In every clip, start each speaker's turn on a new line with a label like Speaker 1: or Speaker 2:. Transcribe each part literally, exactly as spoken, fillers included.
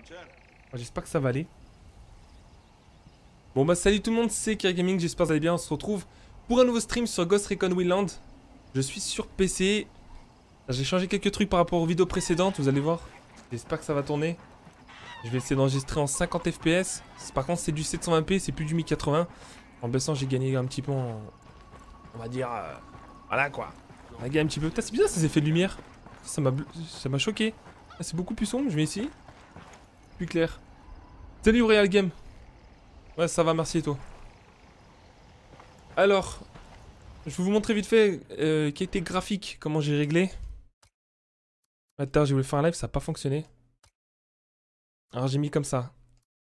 Speaker 1: J'espère que ça va aller. Bon bah salut tout le monde, c'est Kira Gaming, j'espère que vous allez bien. On se retrouve pour un nouveau stream sur Ghost Recon Wildlands. Je suis sur P C. J'ai changé quelques trucs par rapport aux vidéos précédentes, vous allez voir. J'espère que ça va tourner. Je vais essayer d'enregistrer en cinquante F P S. Par contre c'est du sept cent vingt p, c'est plus du mille quatre-vingts. En baissant j'ai gagné un petit peu en... On va dire... Euh... Voilà quoi. On a gagné un petit peu. Putain c'est bizarre ces effets de lumière. Ça m'a ça m'a choqué. Ah, c'est beaucoup plus sombre, je vais ici. Plus clair. Salut Real Game. Ouais ça va, merci et toi. Alors, je vais vous montrer vite fait euh, qualité graphique, comment j'ai réglé. Attends, j'ai voulu faire un live, ça n'a pas fonctionné. Alors j'ai mis comme ça.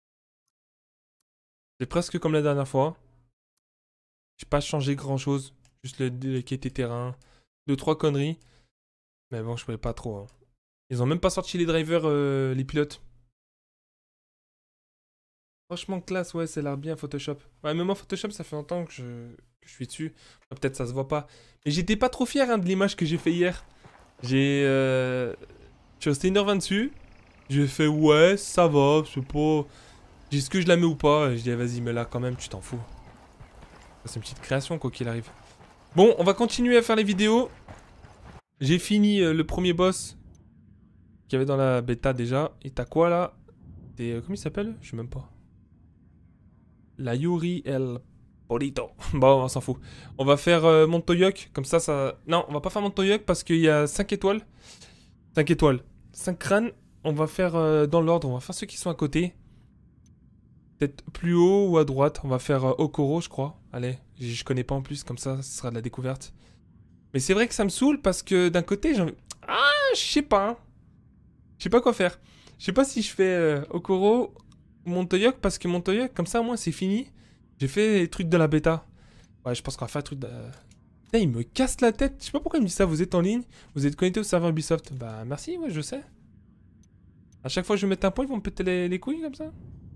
Speaker 1: C'est presque comme la dernière fois. J'ai pas changé grand chose. Juste le, le qualité terrain. Deux, trois conneries. Mais bon, je pouvais pas trop. Hein. Ils ont même pas sorti les drivers, euh, les pilotes. Franchement classe, ouais, ça a l'air bien Photoshop. Ouais, même moi Photoshop, ça fait longtemps que je, que je suis dessus. Peut-être ça se voit pas. Mais j'étais pas trop fier hein, de l'image que j'ai fait hier. J'ai... Euh... Je suis resté une heure vingt dessus. J'ai fait ouais, ça va, c'est pas... J'ai ce que je la mets ou pas. Et je dis vas-y, mets-la quand même, tu t'en fous. C'est une petite création quoi qu'il arrive. Bon, on va continuer à faire les vidéos. J'ai fini euh, le premier boss qu'il y avait dans la bêta déjà. Et t'as quoi là? euh, Comment il s'appelle? Je sais même pas. La Yuri El Polito. Bon, on s'en fout. On va faire euh, Montoyok. Comme ça, ça... Non, on va pas faire Montoyok parce qu'il y a cinq étoiles. cinq étoiles. cinq crânes. On va faire euh, dans l'ordre. On va faire ceux qui sont à côté. Peut-être plus haut ou à droite. On va faire euh, Okoro, je crois. Allez, je connais pas en plus. Comme ça, ce sera de la découverte. Mais c'est vrai que ça me saoule parce que d'un côté, j'ai envie... Ah, je sais pas. Hein. Je sais pas quoi faire. Je sais pas si je fais euh, Okoro... Montoyok parce que Montoyok comme ça au moins c'est fini. J'ai fait les trucs de la bêta. Ouais je pense qu'on va faire un truc de... Putain, il me casse la tête. Je sais pas pourquoi il me dit ça. Vous êtes en ligne. Vous êtes connecté au serveur Ubisoft. Bah merci ouais je sais. A chaque fois que je vais mettre un point ils vont me péter les, les couilles comme ça.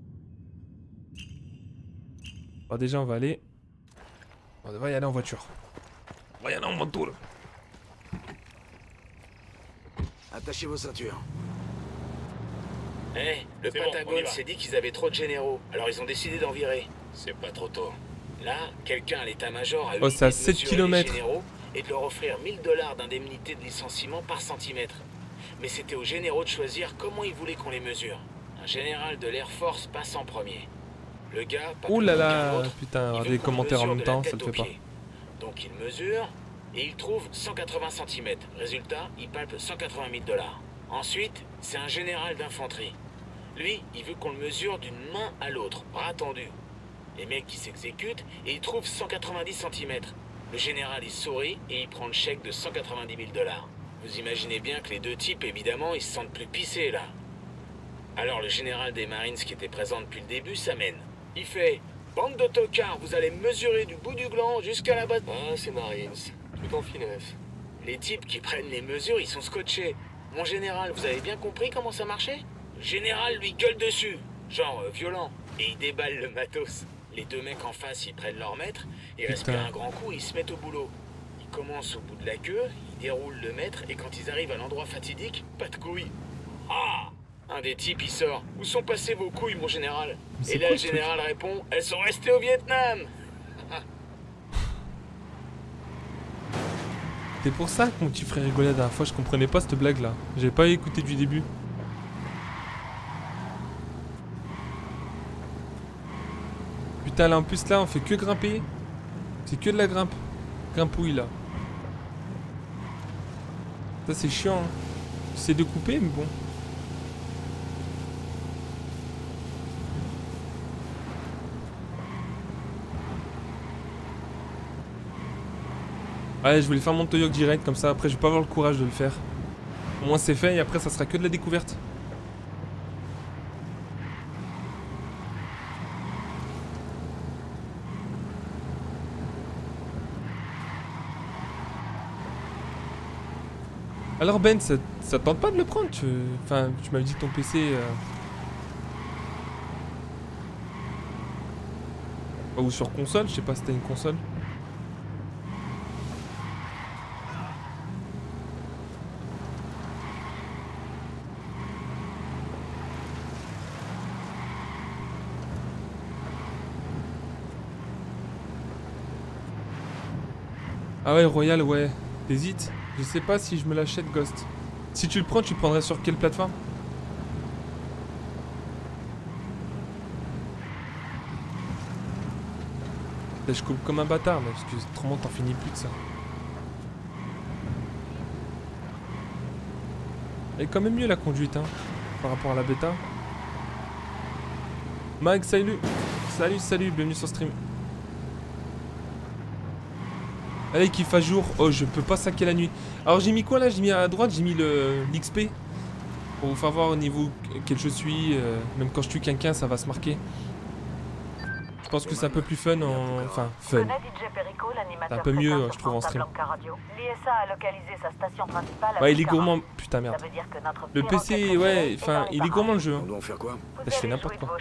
Speaker 1: Bon déjà on va aller. On va y aller en voiture. On va y aller en moto là.
Speaker 2: Attachez vos ceintures.
Speaker 3: Eh, hey, le Pentagone s'est dit qu'ils avaient trop de généraux, alors ils ont décidé d'en virer. C'est pas trop tôt. Là, quelqu'un à l'état-major a eu
Speaker 1: oh,
Speaker 3: l'idée de
Speaker 1: sept
Speaker 3: mesurer
Speaker 1: kilomètres.
Speaker 3: les généraux et de leur offrir mille dollars d'indemnité de licenciement par centimètre. Mais c'était aux généraux de choisir comment ils voulaient qu'on les mesure. Un général de l'Air Force passe en premier. Le gars, pas
Speaker 1: Ouh là
Speaker 3: plus
Speaker 1: là,
Speaker 3: qu'un autre,
Speaker 1: putain,
Speaker 3: il veut
Speaker 1: des
Speaker 3: qu'on
Speaker 1: commentaires en
Speaker 3: mesure
Speaker 1: même
Speaker 3: de la
Speaker 1: temps, ça
Speaker 3: tête
Speaker 1: le
Speaker 3: aux
Speaker 1: fait pas.
Speaker 3: pieds. Donc il mesure et il trouve cent quatre-vingts centimètres. Résultat, il palpe cent quatre-vingt mille dollars. Ensuite, c'est un général d'infanterie. Lui, il veut qu'on le mesure d'une main à l'autre, bras tendu. Les mecs qui s'exécutent et ils trouvent cent quatre-vingt-dix centimètres. Le général il sourit et il prend le chèque de cent quatre-vingt-dix mille dollars. Vous imaginez bien que les deux types, évidemment, ils se sentent plus pissés là. Alors le général des Marines qui était présent depuis le début s'amène. Il fait « Bande de tocards, vous allez mesurer du bout du gland jusqu'à la base... » Ah, c'est Marines, tout en finesse. Les types qui prennent les mesures, ils sont scotchés. « Mon général, vous avez bien compris comment ça marchait ?» Le général lui gueule dessus, genre euh, violent, et il déballe le matos. Les deux mecs en face, ils prennent leur mètre, ils respirent un grand coup et ils se mettent au boulot. Ils commencent au bout de la queue, ils déroulent le mètre, et quand ils arrivent à l'endroit fatidique, pas de couilles. Ah! Un des types, il sort. Où sont passées vos couilles, mon général? Et là, le général répond, elles sont restées au Vietnam.
Speaker 1: C'est pour ça que mon petit frère rigolait la dernière fois, je comprenais pas cette blague là. J'avais pas écouté du début. Putain là en plus là on fait que grimper. C'est que de la grimpe. Grimpouille là. Ça c'est chiant hein. J'essaie de couper mais bon. Ouais je voulais faire mon Toyok direct comme ça après je vais pas avoir le courage de le faire. Au moins c'est fait et après ça sera que de la découverte. Alors Ben, ça, ça tente pas de le prendre tu... Enfin, tu m'avais dit que ton P C... Euh... Ou sur console, je sais pas si t'as une console. Ah ouais, Royal, ouais. T'hésites? Je sais pas si je me l'achète, Ghost. Si tu le prends, tu le prendrais sur quelle plateforme? Là, je coupe comme un bâtard, mais parce que autrement t'en finis plus de ça. Elle est quand même mieux la conduite, hein, par rapport à la bêta. Mike, salut. Salut, salut, bienvenue sur stream. Allez, qu'il fasse jour. Oh, je peux pas saquer la nuit. Alors, j'ai mis quoi là? J'ai mis à droite, j'ai mis le l'X P. Pour vous faire voir au niveau quel je suis. Euh, même quand je tue quelqu'un, ça va se marquer. Je pense que c'est un peu plus fun en... Enfin, fun. C'est un peu mieux, je trouve, en stream. Ouais, il est gourmand. Putain, merde. Le P C, ouais, enfin, il est gourmand le jeu.
Speaker 2: On doit en faire quoi?
Speaker 1: Là, je fais n'importe quoi.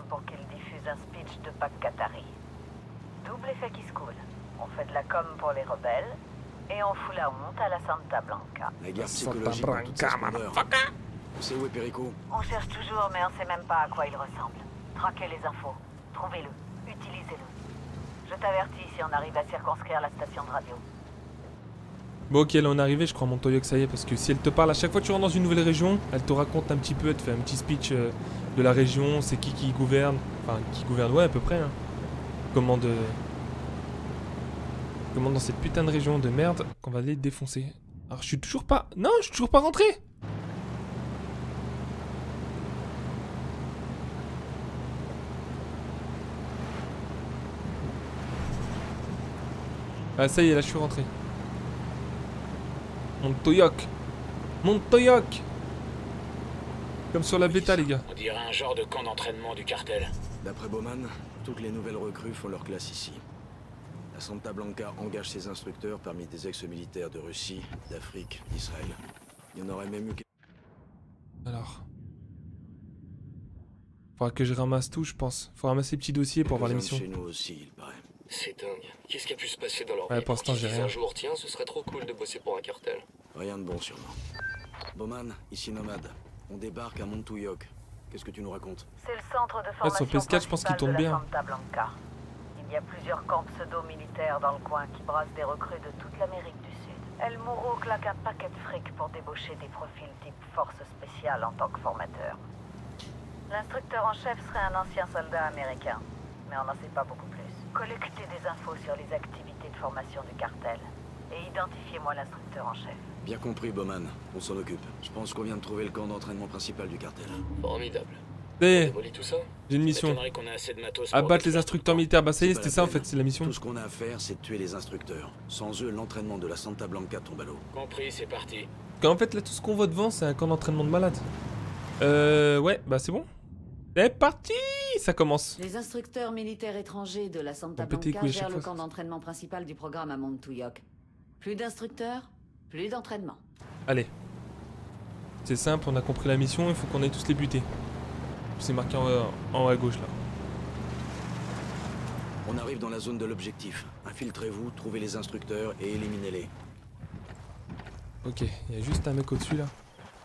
Speaker 4: Double effet qui se coule. On fait de la com pour les rebelles et on fout la honte à la Santa Blanca.
Speaker 2: La guerre psychologique dans toute sa splendeur. C'est où est Perico?
Speaker 4: On cherche toujours, mais on sait même pas à quoi il ressemble. Traquez les infos. Trouvez-le. Utilisez-le. Je t'avertis si on arrive à circonscrire la station de radio.
Speaker 1: Bon, ok, là on est arrivé, je crois, mon Toyok, ça y est, parce que si elle te parle à chaque fois que tu rentres dans une nouvelle région, elle te raconte un petit peu, elle te fait un petit speech euh, de la région, c'est qui qui gouverne, enfin, qui gouverne, ouais, à peu près, hein. Comment de... Comment dans cette putain de région de merde qu'on va les défoncer. Alors, je suis toujours pas... Non, je suis toujours pas rentré. Ah, ça y est, là, je suis rentré. Mon Toyok. Mon Toyok. Comme sur la bêta, les gars.
Speaker 3: On dirait un genre de camp d'entraînement du cartel.
Speaker 2: D'après Bowman, toutes les nouvelles recrues font leur classe ici. La Santa Blanca engage ses instructeurs parmi des ex-militaires de Russie, d'Afrique, d'Israël. Il y en aurait même eu...
Speaker 1: Alors... Faudra que je ramasse tout, je pense. Faut ramasser les petits dossiers pour voir l'émission.
Speaker 2: Chez nous aussi, il paraît.
Speaker 5: C'est dingue. Qu'est-ce qui a pu se passer dans leur
Speaker 1: Ouais,
Speaker 5: vie
Speaker 1: pour l'instant, j'ai rien.
Speaker 5: Un jour, tiens, ce serait trop cool de bosser pour un cartel.
Speaker 2: Rien de bon, sûrement. Bowman, ici Nomade. On débarque à Montouyoc. Qu'est-ce que tu nous racontes?
Speaker 4: C'est le centre de
Speaker 1: Ah, sur
Speaker 4: formation
Speaker 1: P S quatre, je pense qu'il tombe
Speaker 4: principal de la
Speaker 1: bien.
Speaker 4: Santa Blanca. Il y a plusieurs camps pseudo-militaires dans le coin qui brassent des recrues de toute l'Amérique du Sud. El Muro claque un paquet de fric pour débaucher des profils type force spéciale en tant que formateur. L'instructeur en chef serait un ancien soldat américain, mais on n'en sait pas beaucoup plus. Collectez des infos sur les activités de formation du cartel et identifiez-moi l'instructeur en chef.
Speaker 2: Bien compris, Bowman. On s'en occupe. Je pense qu'on vient de trouver le camp d'entraînement principal du cartel.
Speaker 5: Formidable.
Speaker 1: Eh,
Speaker 5: Démolis tout ça?
Speaker 1: j'ai une mission.
Speaker 3: M'étonnerait qu'on ait assez de matos pour
Speaker 1: Abattre les
Speaker 3: détruire
Speaker 1: instructeurs
Speaker 3: tout le
Speaker 1: militaires. Bah ça y est,
Speaker 2: C'est pas
Speaker 1: c'était
Speaker 2: la
Speaker 1: ça en
Speaker 2: peine.
Speaker 1: fait, c'est la mission.
Speaker 2: Tout ce qu'on a à faire, c'est de tuer les instructeurs. Sans eux, l'entraînement de la Santa Blanca tombe à l'eau.
Speaker 3: camp. Compris, c'est parti.
Speaker 1: En fait, là, tout ce qu'on voit devant, c'est un camp d'entraînement de malade. Euh, ouais, bah c'est bon. C'est parti. Ça commence.
Speaker 6: Les instructeurs militaires étrangers de la Santa
Speaker 1: On pète les
Speaker 6: Blanca
Speaker 1: couilles à
Speaker 6: gèrent
Speaker 1: chaque
Speaker 6: le
Speaker 1: fois.
Speaker 6: camp d'entraînement principal du programme à Montouyoc. Plus d'instructeurs, plus d'entraînement.
Speaker 1: Allez. C'est simple, on a compris la mission, il faut qu'on aille tous les buter. C'est marqué en, en haut à gauche là.
Speaker 2: On arrive dans la zone de l'objectif. Infiltrez-vous, trouvez les instructeurs et éliminez-les.
Speaker 1: Ok, il y a juste un mec au-dessus là.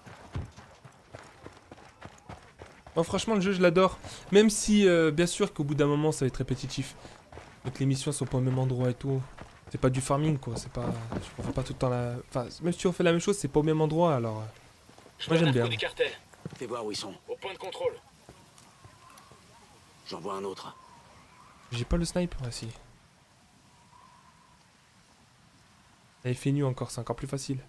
Speaker 1: Oh, franchement, le jeu, je l'adore. Même si, euh, bien sûr, qu'au bout d'un moment, ça va être répétitif. Donc les missions sont pas au même endroit et tout. C'est pas du farming quoi, c'est pas... Je refais pas tout le temps la... Enfin, même si on fait la même chose, c'est pas au même endroit alors...
Speaker 3: Je
Speaker 1: Moi,
Speaker 3: vois
Speaker 1: j'aime
Speaker 3: un
Speaker 1: bien.
Speaker 3: narco du cartel.
Speaker 2: Fais voir où ils sont.
Speaker 3: Au point de contrôle.
Speaker 2: J'en vois un autre.
Speaker 1: J'ai pas le snipe, ah si. Elle fait nu encore, c'est encore plus facile.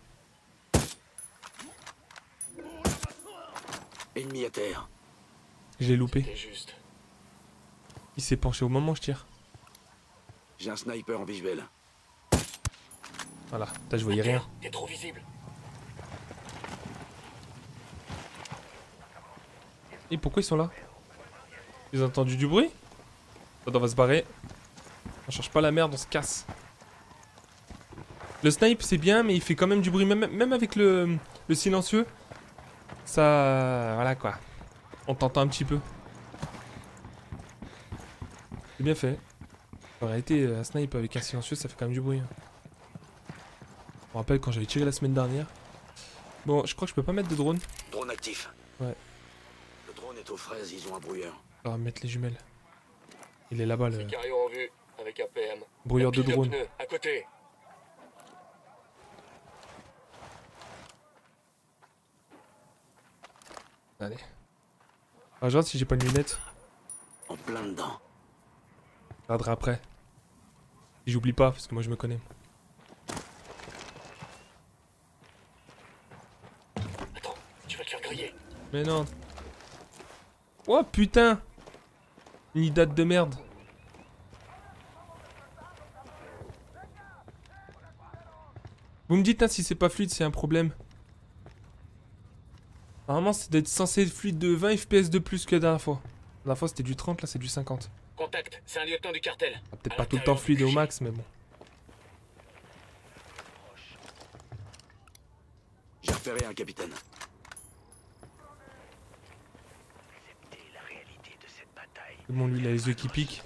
Speaker 2: Ennemi à terre.
Speaker 1: Je l'ai loupé.
Speaker 5: C'est juste.
Speaker 1: Il s'est penché au moment où je tire.
Speaker 2: J'ai un sniper en visuel.
Speaker 1: Voilà, là je voyais rien.
Speaker 5: T'es trop visible.
Speaker 1: Et pourquoi ils sont là? Ils ont entendu du bruit? On va se barrer. On cherche pas la merde, on se casse. Le snipe c'est bien, mais il fait quand même du bruit, même, même avec le, le silencieux. Ça... Voilà quoi. On t'entend un petit peu. C'est bien fait. En réalité, un snipe avec un silencieux, ça fait quand même du bruit. Je me rappelle quand j'avais tiré la semaine dernière. Bon, je crois que je peux pas mettre de drone.
Speaker 2: Drone actif.
Speaker 1: Ouais.
Speaker 2: Le drone est aux fraises, ils ont un brouilleur.
Speaker 1: On va mettre les jumelles. Il est là-bas le
Speaker 5: Sicario en vue, avec un P M.
Speaker 1: brouilleur de
Speaker 5: Pile
Speaker 1: drone.
Speaker 5: pneus, à côté.
Speaker 1: Allez. Ah, regarde si j'ai pas de lunettes.
Speaker 2: En plein dedans.
Speaker 1: Je regarderai après. Si j'oublie pas, parce que moi je me connais.
Speaker 5: Attends, tu vas te faire griller.
Speaker 1: Mais non. Oh putain. Une date de merde. Vous me dites hein, si c'est pas fluide, c'est un problème. Normalement, c'est d'être censé être fluide de vingt F P S de plus que la dernière fois. La dernière fois, c'était du trente, là, c'est du cinquante.
Speaker 3: Contact, c'est un lieutenant du cartel.
Speaker 1: Ah, peut-être
Speaker 3: À
Speaker 1: pas tout le temps
Speaker 3: l'intérieur du
Speaker 1: fluide au
Speaker 3: Q G.
Speaker 1: max, mais bon.
Speaker 2: J'ai repéré un capitaine.
Speaker 1: C'est bon, lui, il a les yeux qui piquent.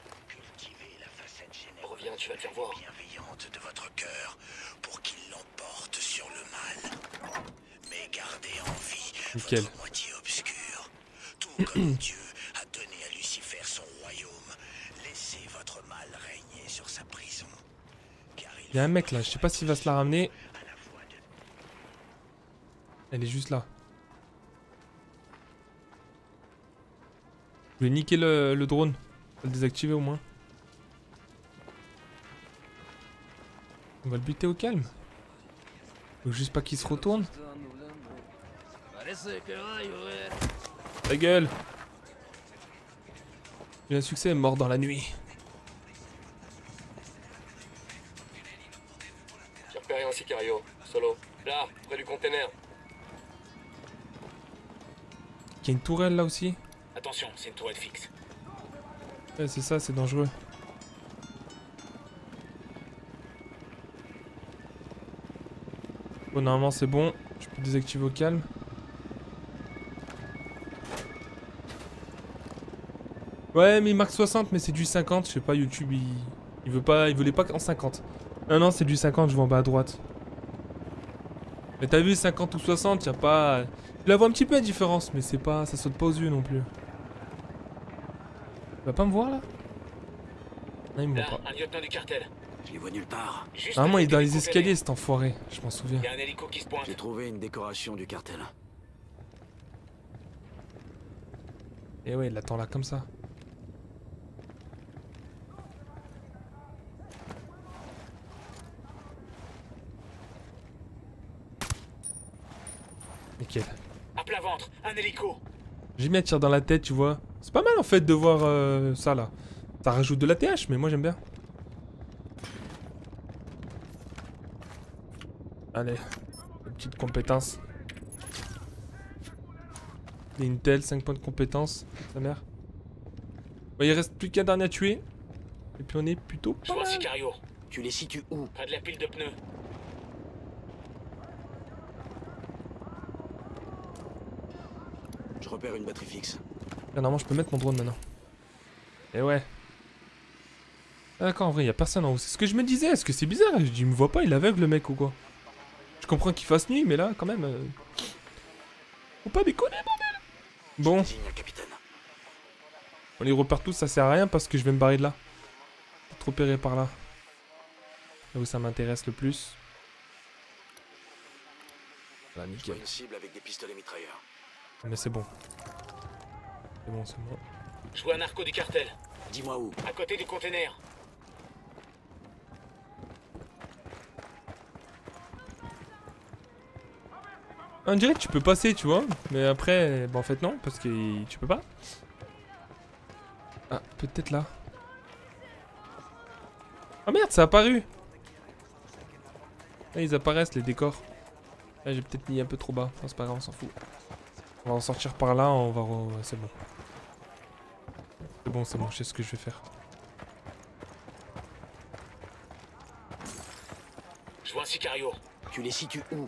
Speaker 5: Reviens, tu vas te faire voir.
Speaker 7: Bienveillante de votre cœur pour qu'il l'emporte sur le mal. Mais gardez en vie
Speaker 1: Nickel.
Speaker 7: votre moitié obscure. Tout comme Dieu a donné à Lucifer son royaume, laissez votre mal régner sur sa prison. Car il
Speaker 1: Il y a un mec là, je sais pas s'il va se la ramener.
Speaker 7: à la fois de
Speaker 1: Elle est juste là. Je vais niquer le, le drone. Je vais le désactiver au moins. On va le buter au calme. Faut juste pas qu'il se retourne. Ta gueule. J'ai un succès mort dans la nuit.
Speaker 5: J'ai repéré un Sicario, solo. Là, près du container.
Speaker 1: Il y a une tourelle là aussi.
Speaker 3: Attention, c'est une tourelle fixe.
Speaker 1: Ouais, c'est ça, c'est dangereux. Bon, normalement c'est bon. Je peux désactiver au calme. Ouais, mais il marque soixante, mais c'est du cinquante. Je sais pas, YouTube, il, il veut pas, il voulait pas en cinquante. Non, non, c'est du cinquante, je vois en bas à droite. Mais t'as vu, cinquante ou soixante, y a pas... Tu la vois un petit peu la différence, mais c'est pas... ça saute pas aux yeux non plus. Tu vas pas me voir là? Non, il me voit
Speaker 3: Là,
Speaker 1: pas.
Speaker 3: un lieutenant du cartel.
Speaker 2: Je les vois nulle part.
Speaker 3: Juste
Speaker 1: Normalement,
Speaker 3: à
Speaker 1: il est
Speaker 3: côté
Speaker 1: dans
Speaker 3: du
Speaker 1: les
Speaker 3: container.
Speaker 1: escaliers, cet enfoiré. Je m'en souviens.
Speaker 3: Il y a un hélico qui se pointe.
Speaker 2: J'ai trouvé une décoration du cartel.
Speaker 1: Et ouais, il l'attend là comme ça. Nickel.
Speaker 3: À plat ventre, un hélico.
Speaker 1: J'ai mis un tir dans la tête, tu vois. C'est pas mal en fait de voir euh, ça là. Ça rajoute de l'A T H, mais moi j'aime bien. Allez, une petite compétence. Des Intel, cinq points de compétence, sa mère. Bon, il reste plus qu'un dernier à tuer. Et puis on est plutôt
Speaker 3: Je
Speaker 1: pas
Speaker 3: vois un
Speaker 1: mal.
Speaker 3: Sicario.
Speaker 2: Tu les situes où?
Speaker 3: Près de la pile de pneus.
Speaker 2: Je repère une batterie fixe.
Speaker 1: Ah, normalement je peux mettre mon drone maintenant. Et ouais. Ah, d'accord, en vrai, il y a personne en haut. C'est ce que je me disais. Est-ce que c'est bizarre? Je dis, il me voit pas, il est aveugle le mec ou quoi? Je comprends qu'il fasse nuit, mais là, quand même. Euh... Faut pas déconner, bordel! Bon,
Speaker 2: Désigne un capitaine.
Speaker 1: on les repère tous, ça sert à rien parce que je vais me barrer de là. Trop repérer par là. Là où ça m'intéresse le plus. Voilà,
Speaker 2: Je vois
Speaker 1: nickel.
Speaker 2: une cible avec des pistolets mitrailleurs.
Speaker 1: Mais c'est bon. C'est bon, c'est bon.
Speaker 3: Je vois un narco du cartel.
Speaker 2: Dis-moi où.
Speaker 3: À côté du container.
Speaker 1: On dirait que tu peux passer, tu vois. Mais après, bah en fait non, parce que tu peux pas. Ah, peut-être là. Oh merde, ça a apparu. Là, ils apparaissent, les décors. Là, j'ai peut-être mis un peu trop bas. Non, c'est pas grave, on s'en fout. On va en sortir par là, on va... Re... Ouais, c'est bon. C'est bon, c'est bon, je sais ce que je vais faire.
Speaker 3: Je vois un Sicario.
Speaker 2: Tu les situes où?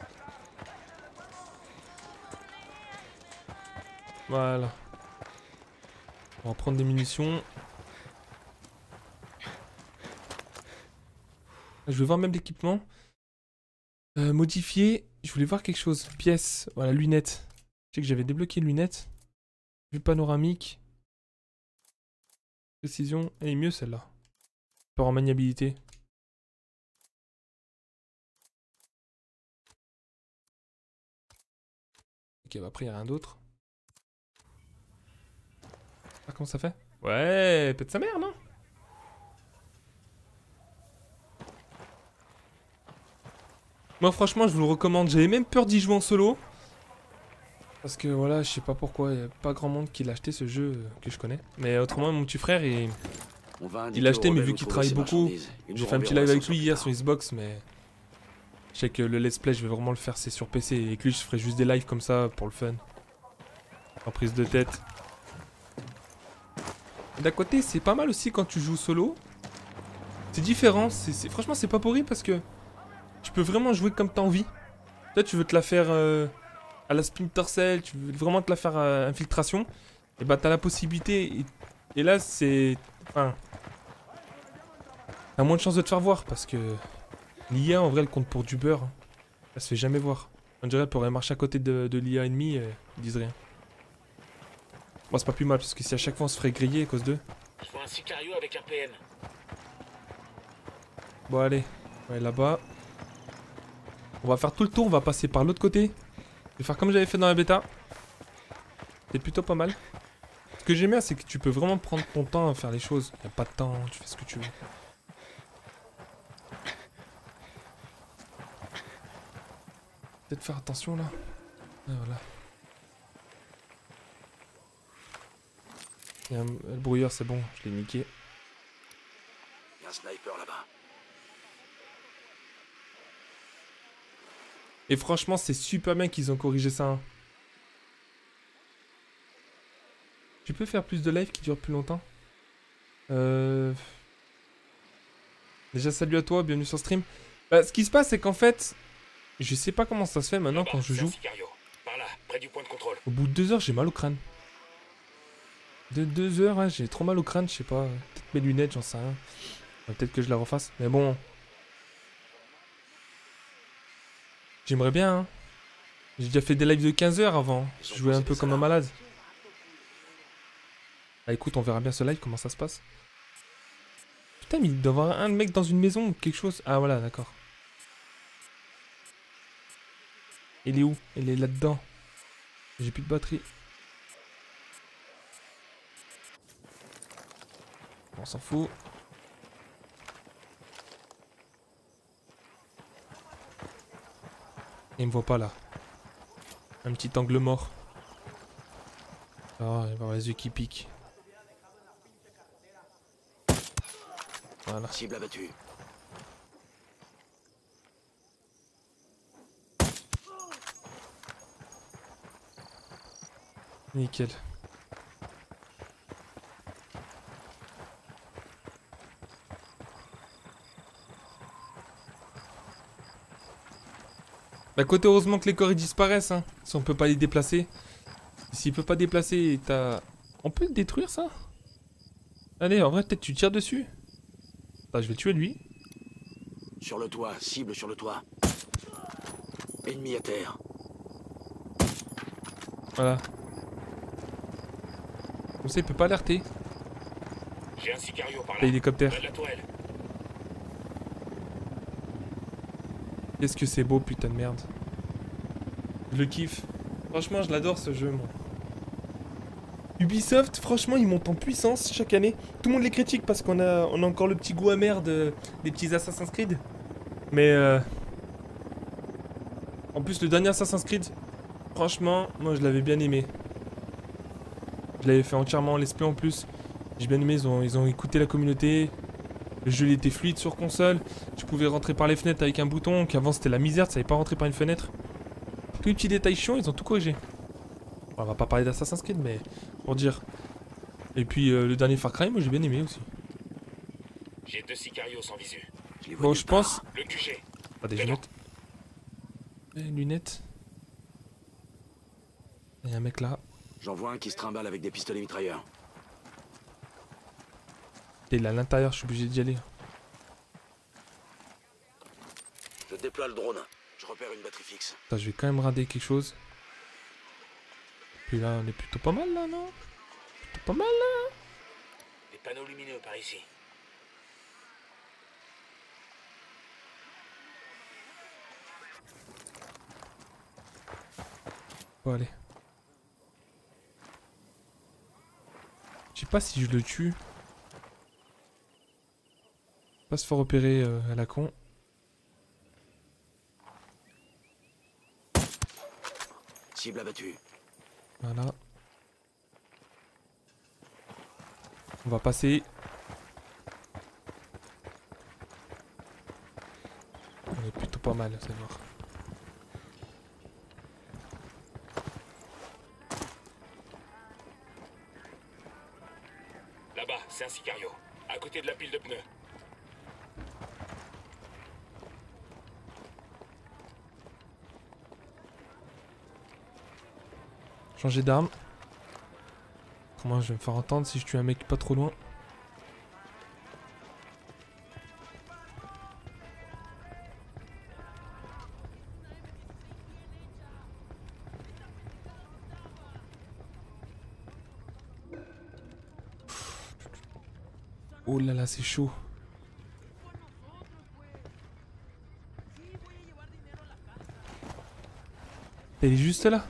Speaker 1: Voilà. On va prendre des munitions. Je vais voir même l'équipement. Euh, modifier. Je voulais voir quelque chose. Pièce. Voilà, lunettes. Je sais que j'avais débloqué lunettes. Vue panoramique. Précision. Elle est mieux celle-là. Peur en maniabilité. Ok, bah après il n'y a rien d'autre. Ah, comment ça fait? Ouais, pète sa mère, non? Moi, franchement, je vous le recommande. J'avais même peur d'y jouer en solo. Parce que voilà, je sais pas pourquoi. Il n'y a pas grand monde qui l'a acheté ce jeu euh, que je connais. Mais autrement, mon petit frère, il
Speaker 2: On va
Speaker 1: il l'a acheté, mais vu qu'il travaille beaucoup, j'ai fait un petit live avec lui hier sur Xbox. Mais je sais que le let's play, je vais vraiment le faire, c'est sur P C. Et avec lui, je ferai juste des lives comme ça pour le fun. En prise de tête. D'un côté, c'est pas mal aussi quand tu joues solo. C'est différent. c'est c'est- Franchement, c'est pas pourri parce que tu peux vraiment jouer comme t'as envie. Toi, tu veux te la faire euh, à la Splinter Cell, tu veux vraiment te la faire à infiltration. Et bah, t'as la possibilité. Et, et là, c'est. Enfin. T'as moins de chances de te faire voir parce que l'I A, en vrai, elle compte pour du beurre. Hein. Elle se fait jamais voir. On dirait qu'elle pourrait marcher à côté de, de l'I A ennemie, euh, ils disent rien. Bon, c'est pas plus mal parce que si à chaque fois on se ferait griller à cause d'eux.
Speaker 3: Je vois un Sicario avec un P M.
Speaker 1: Bon, allez. Ouais, là-bas. On va faire tout le tour, on va passer par l'autre côté. Je vais faire comme j'avais fait dans la bêta. C'est plutôt pas mal. Ce que j'aime bien, c'est que tu peux vraiment prendre ton temps à faire les choses. Y a pas de temps, tu fais ce que tu veux. Peut-être faire attention là. Ah, voilà. Y a un- le brouilleur, c'est bon, je l'ai niqué.
Speaker 2: Il y a un sniper là-bas.
Speaker 1: Et franchement, c'est super bien qu'ils ont corrigé ça. Hein. Tu peux faire plus de live qui durent plus longtemps. Euh... Déjà, salut à toi, bienvenue sur stream. Bah, ce qui se passe, c'est qu'en fait, je sais pas comment ça se fait maintenant
Speaker 3: Là-bas,
Speaker 1: quand je
Speaker 3: c'est un
Speaker 1: joue.
Speaker 3: Sicario. Par là, près du point de contrôle.
Speaker 1: Au bout de deux heures, j'ai mal au crâne. De deux heures, ouais, j'ai trop mal au crâne, je sais pas. Peut-être mes lunettes, j'en sais rien. Euh, Peut-être que je la refasse. Mais bon. J'aimerais bien, hein. J'ai déjà fait des lives de quinze heures avant. Je jouais un peu comme un malade. Ah, écoute, on verra bien ce live, comment ça se passe. Putain, mais il doit y avoir un mec dans une maison ou quelque chose. Ah, voilà, d'accord. Il est où? Il est là-dedans. J'ai plus de batterie. On s'en fout. Il me voit pas là. Un petit angle mort. Ah, il va avoir les yeux qui piquent. Voilà.
Speaker 2: Cible abattue.
Speaker 1: Nickel. Bah côté heureusement que les corps ils disparaissent hein. Si on peut pas les déplacer. S'il peut pas déplacer, t'as... On peut le détruire ça? Allez, en vrai peut-être tu tires dessus. Ah, je vais tuer lui.
Speaker 2: Sur le toit, cible sur le toit. Ennemi à terre.
Speaker 1: Voilà. Comme ça il peut pas alerter.
Speaker 3: J'ai un Sicario par là.
Speaker 1: L'hélicoptère.
Speaker 3: Près de la tourelle.
Speaker 1: Qu'est-ce que c'est beau, putain de merde. Je le kiffe. Franchement, je l'adore ce jeu, moi. Ubisoft, franchement, ils montent en puissance chaque année. Tout le monde les critique parce qu'on a, on a encore le petit goût amer de, des petits Assassin's Creed. Mais euh... en plus, le dernier Assassin's Creed, franchement, moi je l'avais bien aimé. Je l'avais fait entièrement en let's play en plus. J'ai bien aimé, ils ont, ils ont écouté la communauté. Le jeu il était fluide sur console. Tu pouvais rentrer par les fenêtres avec un bouton. Qu'avant c'était la misère, tu savais pas rentrer par une fenêtre. Tous les petits détails chiants, ils ont tout corrigé. Bon, on va pas parler d'Assassin's Creed, mais pour dire. Et puis euh, le dernier Far Cry, moi j'ai bien aimé aussi.
Speaker 3: J'ai deux Sicarios sans visu.
Speaker 2: Je les vois
Speaker 1: Bon,
Speaker 2: nulle
Speaker 1: je
Speaker 2: part.
Speaker 1: pense.
Speaker 3: Le Q G.
Speaker 1: Pas des lunettes. Eh, lunettes. Il y a un mec là.
Speaker 2: J'en vois un qui se trimballe avec des pistolets mitrailleurs.
Speaker 1: Et il est à l'intérieur, je suis obligé d'y aller.
Speaker 2: Je déploie le drone. Je repère une batterie fixe.
Speaker 1: Putain, je vais quand même rader quelque chose. Puis là, on est plutôt pas mal là, non? Plutôt pas mal là.
Speaker 3: Des panneaux lumineux par ici.
Speaker 1: Bon, allez. Je sais pas si je le tue. Pas se faire repérer euh, à la con.
Speaker 2: Cible abattue.
Speaker 1: Voilà. On va passer. On est plutôt pas mal, c'est voir.
Speaker 3: Là-bas, c'est un Sicario, à côté de la pile de pneus.
Speaker 1: Changer d'arme. Comment je vais me faire entendre si je tue un mec pas trop loin. Oh là là, c'est chaud. Elle est juste là.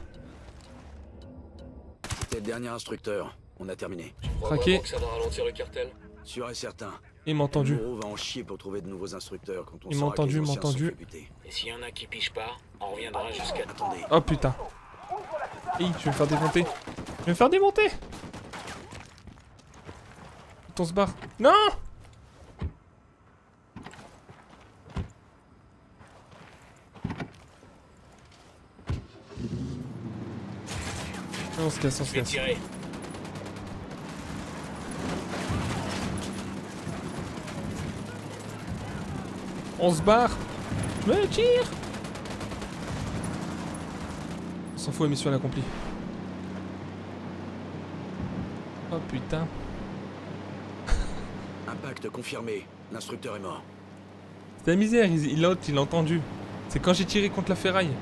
Speaker 2: C'était le dernier instructeur. On a terminé.
Speaker 5: Tu crois
Speaker 1: Traqué.
Speaker 5: vraiment que ça va ralentir le cartel?
Speaker 2: Sûr et certain.
Speaker 1: Il m'a entendu.
Speaker 2: Moreau va en chier pour trouver de nouveaux instructeurs quand on
Speaker 1: Il m'a
Speaker 2: saura que
Speaker 1: entendu,
Speaker 2: les
Speaker 1: il m'a
Speaker 2: anciens sont
Speaker 1: entendu.
Speaker 2: fait buter.
Speaker 3: Et s'il y en a qui pichent pas, on reviendra jusqu'à...
Speaker 2: Attendez.
Speaker 1: Oh putain. Hi, je vais me faire démonter. Je vais me faire démonter. On se barre. Non! On se casse, on se
Speaker 3: Je vais
Speaker 1: casse.
Speaker 3: tirer.
Speaker 1: On se barre. Je me tire. On s'en fout, mission accomplie. Oh putain.
Speaker 2: Impact confirmé. L'instructeur est mort.
Speaker 1: C'est la misère, il il l'a il l'a entendu. C'est quand j'ai tiré contre la ferraille.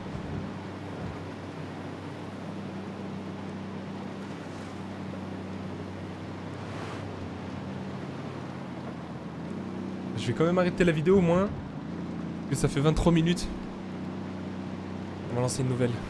Speaker 1: Je vais quand même arrêter la vidéo au moins. Parce que ça fait vingt-trois minutes. On va lancer une nouvelle.